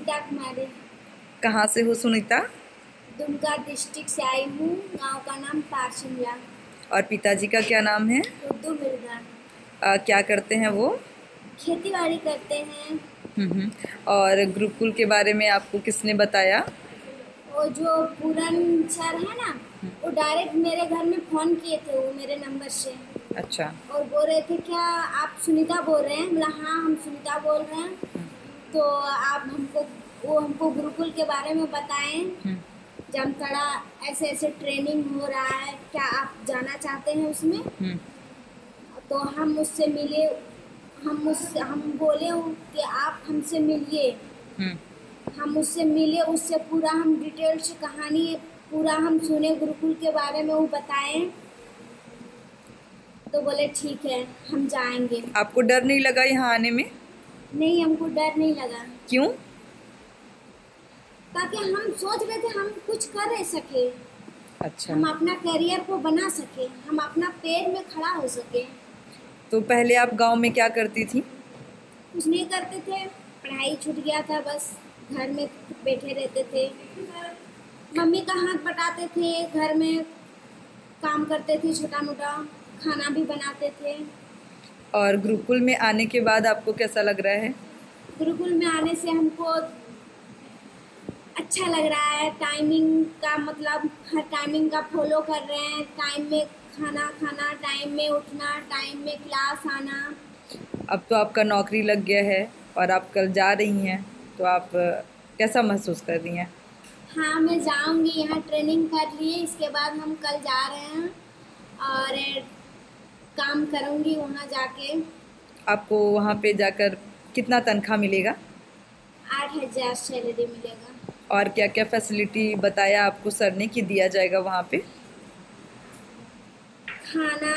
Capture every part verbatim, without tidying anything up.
सुनीता कुमारी। कहाँ से हो सुनीता? दुमका डिस्ट्रिक्ट से आई हूँ। गांव का नाम पारशिमला। और पिताजी का क्या नाम है? उर्दू मिर्जा। आ, क्या करते हैं वो? खेती बाड़ी करते हैं। हम्म। और गुरुकुल के बारे में आपको किसने बताया? वो जो पूरन सर है ना, वो डायरेक्ट मेरे घर में फ़ोन किए थे, वो मेरे नंबर से। अच्छा। और बोल रहे थे क्या आप सुनीता बोल रहे हैं? बोला हाँ हम सुनीता बोल रहे हैं। तो आप हमको वो हमको गुरुकुल के बारे में बताएं। जामताड़ा ऐसे ऐसे ट्रेनिंग हो रहा है, क्या आप जाना चाहते हैं उसमें? तो हम उससे मिले। हम उससे हम बोले कि आप हमसे मिलिए। हम उससे मिले, उससे पूरा हम डिटेल से कहानी पूरा हम सुने गुरुकुल के बारे में, वो बताएं। तो बोले ठीक है हम जाएंगे। आपको डर नहीं लगा यहाँ आने में? नहीं, हमको डर नहीं लगा। क्यों? ताकि हम सोच रहे थे हम कुछ कर रहे सके। अच्छा। हम अपना करियर को बना सके, हम अपना पैर में खड़ा हो सके। तो पहले आप गांव में क्या करती थी? कुछ नहीं करते थे, पढ़ाई छूट गया था, बस घर में बैठे रहते थे। मम्मी का हाथ बटाते थे, घर में काम करते थे, छोटा मोटा खाना भी बनाते थे। और गुरुकुल में आने के बाद आपको कैसा लग रहा है? गुरुकुल में आने से हमको अच्छा लग रहा है। टाइमिंग का मतलब हर टाइमिंग का फॉलो कर रहे हैं। टाइम में खाना खाना, टाइम में उठना, टाइम में क्लास आना। अब तो आपका नौकरी लग गया है और आप कल जा रही हैं, तो आप कैसा महसूस कर रही हैं? हाँ मैं जाऊंगी, यहाँ ट्रेनिंग कर लिए, इसके बाद हम कल जा रहे हैं और काम करूंगी वहाँ जाके। आपको वहाँ पे जाकर कितना तनख्वाह मिलेगा? आठ हजार सैलरी मिलेगा। और क्या क्या फैसिलिटी बताया आपको सर ने कि दिया जाएगा वहाँ पे? खाना,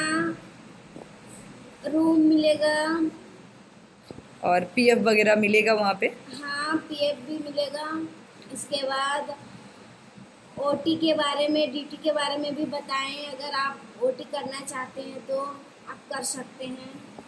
रूम मिलेगा। और पीएफ वगैरह मिलेगा वहाँ पे? हाँ पीएफ भी मिलेगा। इसके बाद ओटी के बारे में, डीटी के बारे में भी बताएं। अगर आप ओटी करना चाहते हैं तो आप कर सकते हैं।